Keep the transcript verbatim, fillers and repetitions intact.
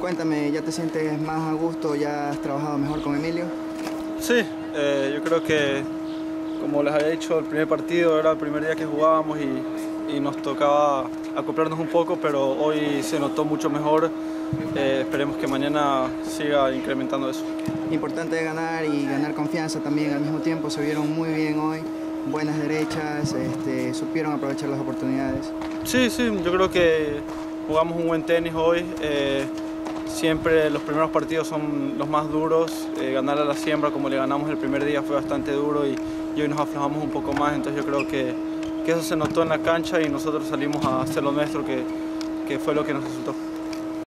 Cuéntame, ¿ya te sientes más a gusto? ¿Ya has trabajado mejor con Emilio? Sí, eh, yo creo que, como les había dicho, el primer partido era el primer día que jugábamos y, y nos tocaba acoplarnos un poco, pero hoy se notó mucho mejor. Eh, esperemos que mañana siga incrementando eso. Importante ganar y ganar confianza también al mismo tiempo. Se vieron muy bien hoy, buenas derechas, este, supieron aprovechar las oportunidades. Sí, sí, yo creo que jugamos un buen tenis hoy. Eh, siempre los primeros partidos son los más duros. Eh, ganar a la siembra como le ganamos el primer día fue bastante duro y, y hoy nos aflojamos un poco más. Entonces yo creo que, que eso se notó en la cancha y nosotros salimos a hacer lo nuestro, que, que fue lo que nos resultó.